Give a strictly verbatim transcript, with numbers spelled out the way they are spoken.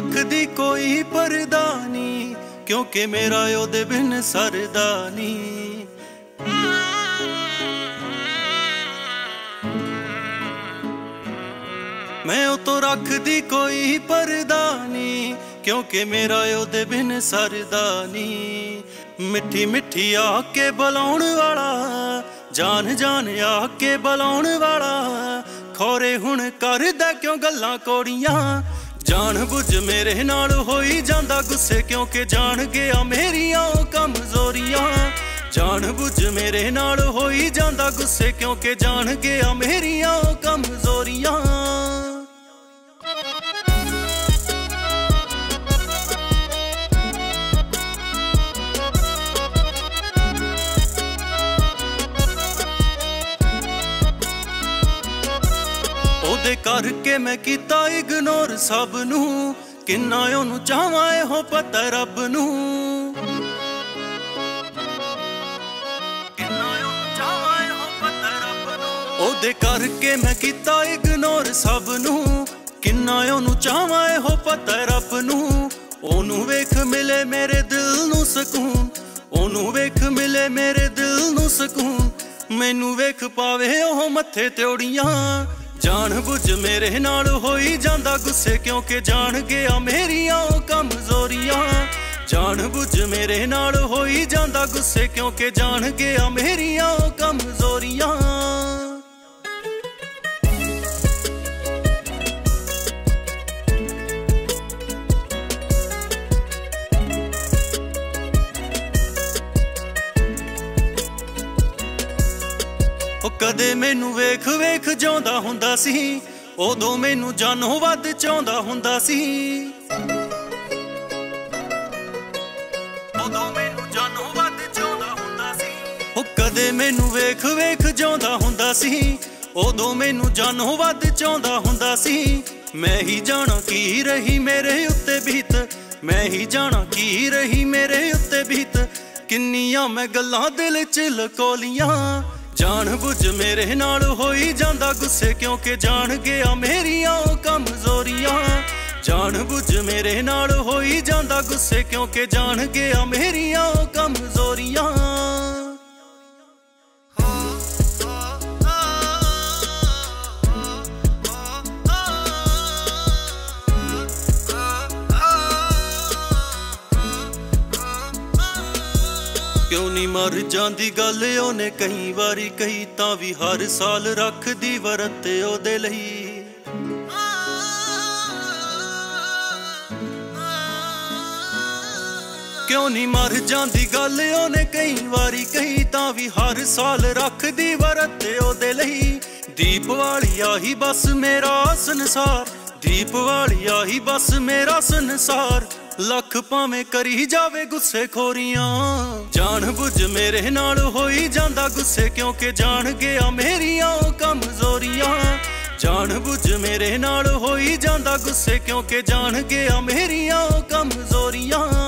रखदी कोई परदा नहीं, क्योंकि मेरा ओदे बिन सरदा नहीं। मैं ओ तो रखदी कोई परदा नहीं, क्योंकि मेरा ओदे बिन सरदा नहीं। मिठी मिठी आके बुलाउण वाला, जान जान आके बुलाउण वाला, खोरे हुण करदा क्यों गल्लां कोड़ियां। जान बुझ मेरे नाल होई जांदा गुस्से, क्योंकि जान गया मेरियां कमजोरियां। जान बुझ मेरे नाल होई जांदा गुस्से, क्योंकि जान गया मेरियां कमजोरियां। ओदे करके मैं कीता इग्नोर सब नू, किन्ना ओनू चाहवां एहो पता रब नू। ओदे करके मैं कीता इग्नोर सब नू, किन्ना ओनू चाहवां एहो पता रब नू। ओनू वेख मिले मेरे दिल नू सकून, ओनू वेख मिले मेरे दिल नू सकून। मैनू वेख पावे ओह मत्थे त्योड़ियां। जान बुझ मेरे नाल होई जांदा गुस्से, क्योंकि जान गया मेरियां कमजोरियां। जान बुझ मेरे नाल होई जांदा गुस्से, क्योंकि जान गया मेरियां कमजोरियां। कदे मैनू वेख वेख जांदा हुंदा सी, उदों मैनू जानों वध चाहुंदा हुंदा सी। उदों मैनू जानों वध चाहुंदा हुंदा सी। ओ कदे मैनू वेख वेख जांदा हुंदा सी, उदों मैनू जानों वध चाहुंदा हुंदा सी। मैं ही जाना की रही मेरे उत्ते बीत, मैं ही जाना की रही मेरे उत्ते बीत। किन्नियां मैं गल्लां दिल च लकोलियां। जान बुझ मेरे नाल होई जांदा गुस्से, क्योंकि जान गया मेरियां कमजोरियां। जान बुझ मेरे नाल होई जांदा गुस्से, क्योंकि जान गया मेरियां कमजोरियां। क्यों नहीं मर जांदी गल ओने कई वारी कही, तां भी हर साल रखदी वरत ओदे लई। क्यों नहीं मर जांदी गल ओने कई वारी कही, तां भी हर साल रखदी वरत ओदे लई। दीप वाली आही बस मेरा संसार, दीप वाली आही बस मेरा संसार। लख भावें करी जावे गुस्से खोरियां। जान बुझ मेरे नाल होई जांदा गुस्से, क्योंकि जान गया मेरियां कमजोरियां। जान बुझ मेरे नाल होई जांदा गुस्से, क्योंकि जान गया मेरियां कमजोरियां।